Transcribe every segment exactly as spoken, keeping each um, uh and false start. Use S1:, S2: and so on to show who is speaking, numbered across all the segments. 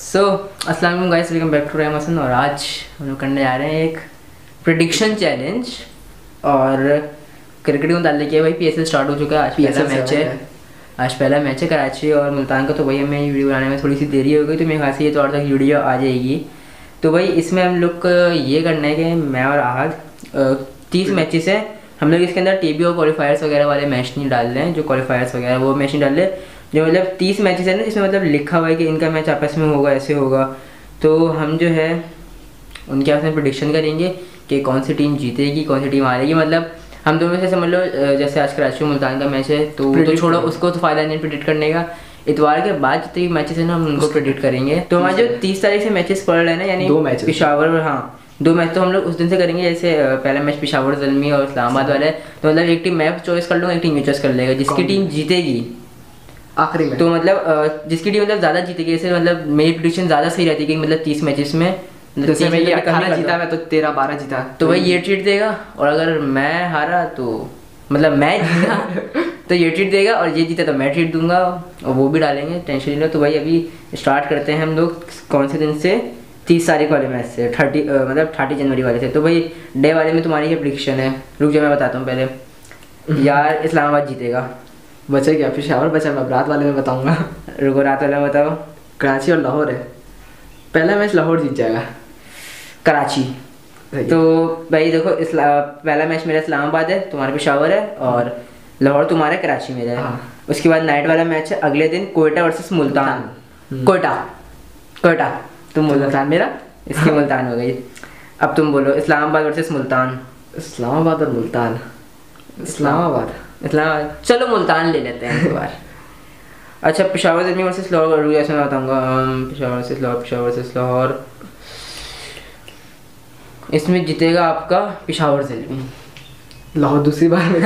S1: सो अस्सलाम वालेकुम guys, welcome back to Ram Hasan. और आज हम लोग करने जा रहे हैं एक प्रेडिक्शन चैलेंज। और क्रिकेट के मुताल्लिक है भाई, पीएसएल स्टार्ट हो चुका है। आज पहला मैच है आज पहला मैच है कराची और मुल्तान का। तो भाई हमें वीडियो बनाने में थोड़ी सी देरी हो गई, तो मेरे ख्याल से ये तो और तक वीडियो आ जाएगी। तो भाई इसमें हम लोग को ये करना है कि मैं और आहद तीस मैचेस है, हम लोग इसके अंदर टीबी और क्वालिफायर्स वगैरह वाले मैच नहीं डाल रहे हैं। जो क्वालिफायर्स वगैरह वो मैच नहीं डाल रहे, जो मतलब तीस मैचेस है ना, जिसमें मतलब लिखा हुआ है कि इनका मैच आपस में होगा, ऐसे होगा। तो हम जो है उनके आपस में प्रेडिक्शन करेंगे कि कौन सी टीम जीतेगी, कौन सी टीम हारेगी। मतलब हम दोनों से समझ लो, जैसे आज कराची मुल्तान का मैच है तो तो छोड़ो, उसको तो फ़ायदा नहीं प्रेडिक्ट करने का। इतवार के बाद जितने भी मैचेस हैं ना, हम उनको प्रेडिक्ट करेंगे। तो हमारे जो तीस तारीख से मैचेस पड़ रहे हैं ना, यानी दो मैच पेशावर, हाँ दो मैच तो हम लोग उस दिन से करेंगे। जैसे पहला मैच पेशावर ज़ल्मी और इस्लामाबाद वाला है, तो मतलब एक टीम मैं चॉइस कर लूँगा, एक टीम ये चॉइस कर लेगा। जिसकी टीम जीतेगी आखिरी में, तो मतलब जिसकी टीम मतलब ज़्यादा जीतेगी, जैसे मतलब मेरी प्रेडिक्शन ज़्यादा सही रहती है कि मतलब तीस मैचेस में
S2: जैसे मैं ये अठारह जीता, मैं तो तेरह बारह जीता,
S1: तो भाई ये ट्रीट देगा। और अगर मैं हारा तो मतलब मैं जीता तो ये ट्रीट देगा, और ये जीता तो मैं ट्रीट दूंगा, और वो भी डालेंगे, टेंशन नहीं लो। तो भाई अभी स्टार्ट करते हैं हम लोग कौन से दिन से, तीस तारीख वाले मैच से, थर्टी मतलब थर्टी जनवरी वाले से। तो भाई डे वाले में तुम्हारी ये प्रेडिक्शन है। रुक जाओ मैं बताता हूँ पहले। यार इस्लामाबाद जीतेगा।
S2: बचा क्या? पेशावर बचा, मैं रात वाले में बताऊंगा।
S1: रुको रात वाले में बताओ।
S2: कराची और लाहौर है, पहला मैच लाहौर जीत जाएगा।
S1: कराची, तो भाई देखो इस्ला पहला मैच मेरा इस्लामाबाद है, तुम्हारा पेशावर है, और लाहौर तुम्हारा कराची मेरा है। हाँ। उसके बाद नाइट वाला मैच है अगले दिन, कोयटा वर्सेस मुल्तान। कोयटा कोयटा तुम मुल्तान, मेरा इसकी मुल्तान हो गई। अब तुम बोलो इस्लामाबाद वर्सेस मुल्तान।
S2: इस्लामाबाद और मुल्तान, इस्लामाबाद
S1: इस्लामाबाद चलो मुल्तान ले लेते हैं इस बार। अच्छा पेशावर ज़ल्मी वर्सेस लाहौर, ऐसे मैं बताऊँगा। पेशावर वर्सेस लाहौर, पेशावर वर्सेस लाहौर, इसमें जीतेगा आपका पेशावर ज़ल्मी।
S2: लाहौर दूसरी बार में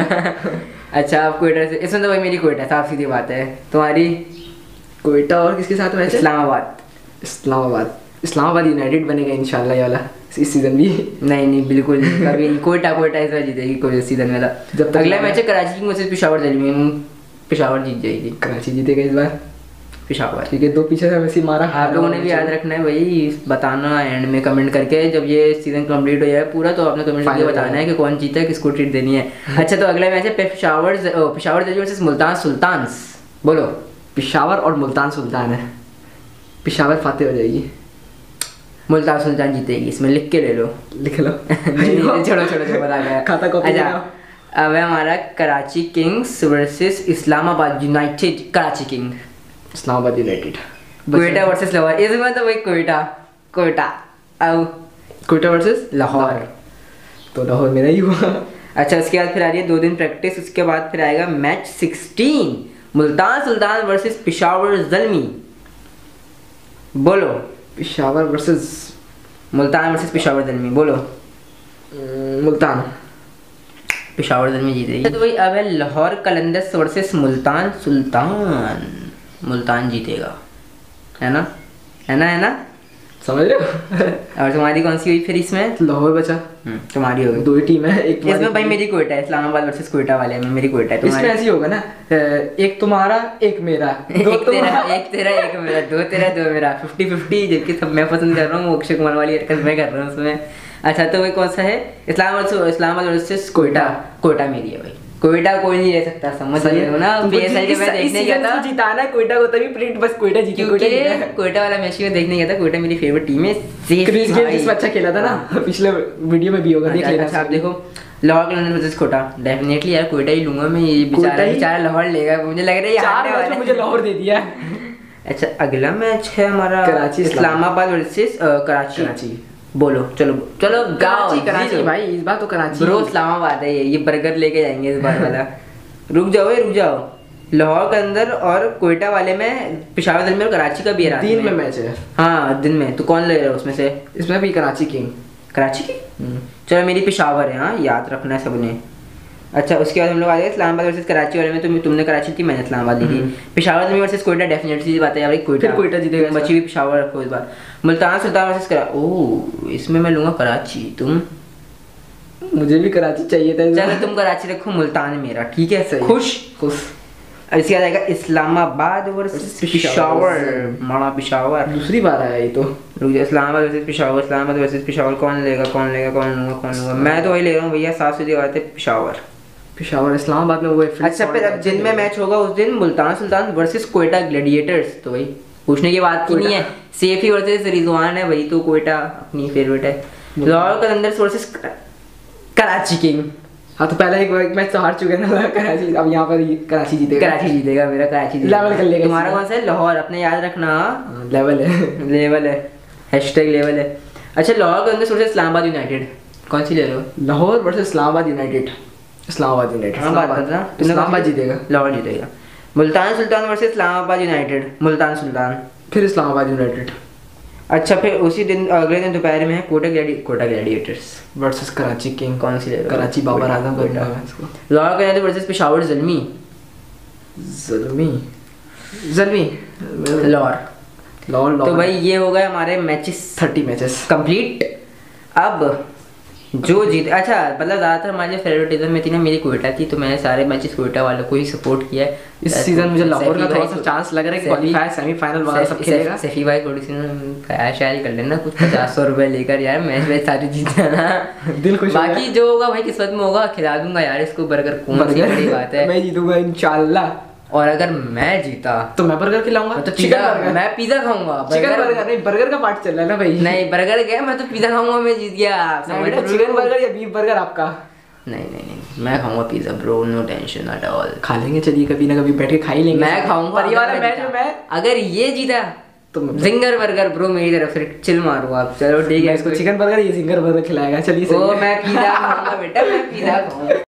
S1: अच्छा आप कोयटा से, इसमें तो भाई मेरी कोयटा, साफ सीधी बात है। तुम्हारी
S2: कोयटा और किसके साथ मैच?
S1: इस्लामाबाद।
S2: इस्लामाबाद इस्लामाबाद यूनाइटेड बनेगा इंशाल्लाह ये वाला इस सीजन भी।
S1: नहीं नहीं बिल्कुल नहीं, कभी नहीं। कोयटा कोयटा इस बार जीतेगी कोई सीजन में। जब अगला मैच है कराची वर्सेस पेशावर ज़ल्मी, पेशावर जीत जाएगी।
S2: कराची जीतेगा इस बार,
S1: पेशावर।
S2: ठीक है, दो पीछे से वैसे मारा।
S1: आप लोगों ने भी याद रखना है भाई, बताना एंड में कमेंट करके, जब ये सीजन कंप्लीट हो जाए पूरा, तो आपने कमेंट करके बताना है कि कौन जीता है, किसको ट्रीट देनी है। अच्छा तो अगला मैच है पेशावर पेशावर ज़ल्मी वर्सेस मुल्तान सुल्तान्स। बोलो।
S2: पेशावर और मुल्तान सुल्तान है, पेशावर फातेह हो जाएगी,
S1: मुल्तान सुल्तान जीतेगी। इसमें लिख के ले लो,
S2: लिख लो।
S1: छोड़ो छोड़ो छोड़ो बता गया खाता को। अच्छा अब है हमारा Karachi Kings versus Islamabad United. Karachi King,
S2: Islamabad United.
S1: Quetta versus Lahore, इसमें तो भाई कोयटा कोयटा अब
S2: कोयटा वर्सेस
S1: लाहौर,
S2: तो लाहौर मेरा ही हुआ।
S1: अच्छा उसके बाद फिर आ रही है दो दिन प्रैक्टिस, उसके बाद फिर आएगा match sixteen, Multan Sultan versus Peshawar Zalmi. बोलो।
S2: पेशावर वर्सेस
S1: मुल्तान वर्सेस पेशावर ज़ल्मी, बोलो।
S2: मुल्तान,
S1: पेशावर ज़ल्मी जीतेगी। तो भाई अब है लाहौर कलंदर्स वर्सेस मुल्तान सुल्तान। मुल्तान जीतेगा, है ना है ना है ना
S2: समझ रहे हो।
S1: और तुम्हारी कौन सी हुई फिर इसमें?
S2: लाहौर बचा,
S1: तुम्हारी हो गई।
S2: दो ही टीम है, एक
S1: इसमें भाई मेरी कोयटा है, इस्लामाबाद वर्सेस कोयटा वाले में मेरी कोयटा है।
S2: इसमें ऐसी होगा ना, एक तुम्हारा एक मेरा, दो
S1: एक तेरा एक तेरा एक मेरा, दो तेरा दो मेरा, फिफ्टी फिफ्टी। जबकि सब मैं पसंद कर रहा हूँ, अक्षय कुमार वाली हरकत मैं कर रहा हूँ उसमें। अच्छा तो भाई कौन सा है? इस्लामाबाद इस्लामाबाद वर्सेस कोयटा। कोयटा मेरी है भाई, कोयटा कोई नहीं रह सकता, समझ रहे हो ना। पीएसएल के मैं देखने गया था,
S2: जिताना कोयटा को, तभी प्रिंट बस कोयटा जीती,
S1: क्योंकि कोयटा वाला मैच में देखने गया था। कोयटा मेरी फेवरेट टीम है।
S2: क्रिस गेल जिस अच्छा खेला था ना, पिछले वीडियो में भी होगा, देख लेना।
S1: अच्छा आप देखो लाहौर कलंदर्स वर्सेस कोयटा, डेफिनेटली यार कोयटा ही लूंगा मैं। ये बेचारा बेचारा लाहौर लेगा, मुझे लग रहा है
S2: चार मैच में मुझे लाहौर दे दिया।
S1: अच्छा अगला मैच है हमारा
S2: कराची
S1: इस्लामाबाद वर्सेस कराची।
S2: कराची
S1: बोलो, चलो चलो गाओ
S2: कराची भाई, इस बार तो कराची।
S1: ब्रो इस्लामाबाद है ये ये बर्गर लेके जाएंगे इस बार वाला। रुक जाओ रुक जाओ, लाहौर के अंदर और कोयटा वाले में पेशावर ज़ल्मी और कराची का भी है,
S2: दिन में मैच है।
S1: हाँ दिन में, तो कौन ले रहा है उसमें से?
S2: इसमें भी कराची किंग।
S1: कराची की, चलो मेरी पेशावर है, हाँ याद रखना है सबने। अच्छा उसके बाद हम लोग आ गए इस्लामाबाद वर्सेस कराची वाले में। तुम तुमने कराची थी, मैंने इस्लामाबाद ली थी। पेशावर ज़ल्मी वर्सेस कोयटा, डेफिनेटली बात है यार, कोयटा
S2: कोयटा जीतेगा,
S1: बची भी पेशावर रखो इस बार। मुल्तान सुल्तान वर्सेस करा, ओह इसमें मैं लूँगा कराची। तुम?
S2: मुझे भी कराची चाहिए था।
S1: चलो तुम कराची रखो, मुल्तान मेरा, ठीक है? सही, खुश
S2: खुश
S1: इसके बाद आएगा इस्लामाबाद वर्सेस पेशावर, माड़ा पेशावर।
S2: दूसरी बार आया ये तो।
S1: रुक जा, इस्लामाबाद वर्सेस पेशावर, इस्लामाबाद वर्सेस पेशावर, कौन लेगा कौन लेगा कौन लूँगा कौन लूँगा? मैं तो वही ले रहा हूँ भैया, सात सीधी बात है पेशावर।
S2: पेशावर इस्लामाबाद में वो है।
S1: अच्छा फिर अब जिन में मैच होगा उस दिन मुल्तान सुल्तान वर्सेस कोयटा ग्लैडिएटर्स, तो भाई पूछने की बात की नहीं है। सेफी वर्सेस रिजवान है भाई, तो कोयटा अपनी फेवरेट है। Lahore Qalandars versus Karachi King.
S2: हाँ तो पहले एक मैच तो हार चुके हैं ना कराची, अब यहाँ पर कराची जीतेगा।
S1: कराची जीतेगा, मेरा कराची
S2: लेवल कर लेगा।
S1: तुम्हारा कौन सा है? लाहौर, अपने याद रखना।
S2: लेवल है,
S1: लेवल है, हैशटैग लेवल है। अच्छा लाहौर कलंदर्स वर्सेस इस्लामाबाद यूनाइटेड, कौन सी ले लो?
S2: Lahore versus Islamabad United. Islamabad United. Islamabad जीतेगा,
S1: लाहौर जीतेगा। Multan Sultan versus Islamabad United, Multan Sultan.
S2: फिर इस्लामाबाद यूनाइटेड।
S1: अच्छा फिर उसी दिन अगले दिन दोपहर में है कोटा ग्लैडी Quetta Gladiators
S2: versus Karachi King.
S1: कौन सी ले रहे हो?
S2: कराची बाबर आजम का नाम है इसको।
S1: लाहौर कलंदर्स वर्सेस पेशावर ज़ल्मी।
S2: ज़ल्मी ज़ल्मी
S1: लाहौर
S2: लाहौर।
S1: तो भाई ये हो गए हमारे मैचेस,
S2: थर्टी मैचेस
S1: कंप्लीट। अब जो जीत, अच्छा मतलब ज़्यादातर हमारे फेवरेटिज्म में थी ना मेरी कोयटा थी, तो मैंने सारे मैचेस कोयटा वालों को ही सपोर्ट किया है।
S2: इस सीजन मुझे लाहौर का थोड़ा सा चांस लग रहा है कि क्वालीफाई सेमीफाइनल वगैरह सब खेलेगा।
S1: सैफी भाई थोड़ी सी ख्याल शायद कर लेना कुछ पचास सौ रुपए लेकर यार, मैच मैच सारी जीत जाना
S2: दिल खुश।
S1: बाकी जो होगा भाई किस्मत में होगा, खिला दूंगा यार इसको बर्गर, कौन सी बड़ी बात है।
S2: मैं जीतूंगा इंशाल्लाह।
S1: और अगर मैं जीता
S2: तो मैं बर्गर खिलाऊंगा,
S1: तो पिज़्ज़ा, मैं पिज़्ज़ा खाऊंगा।
S2: चिकन बर्गर नहीं, बर्गर का पार्ट चल रहा है ना भाई।
S1: नहीं बर्गर क्या, मैं तो पिज़्ज़ा खाऊंगा, मैं जीत गया।
S2: चिकन बर्गर या बीफ बर्गर आपका?
S1: नहीं नहीं नहीं, मैं खाऊंगा pizza bro, no tension at all.
S2: खा लेंगे, चलिए कभी ना कभी बैठ के खा ही लेंगे।
S1: मैं खाऊंगा
S2: परिवार मैच में मैं
S1: अगर ये जीता तो जिंगर बर्गर ब्रो मेरी तरफ से चिल मारो आप। चलो ठीक है,
S2: इसको चिकन बर्गर, ये जिंगर बर्गर खिलाएगा। चलिए
S1: ओ मैं पिज़्ज़ा खाऊंगा बेटा, मैं पिज़्ज़ा खाऊंगा।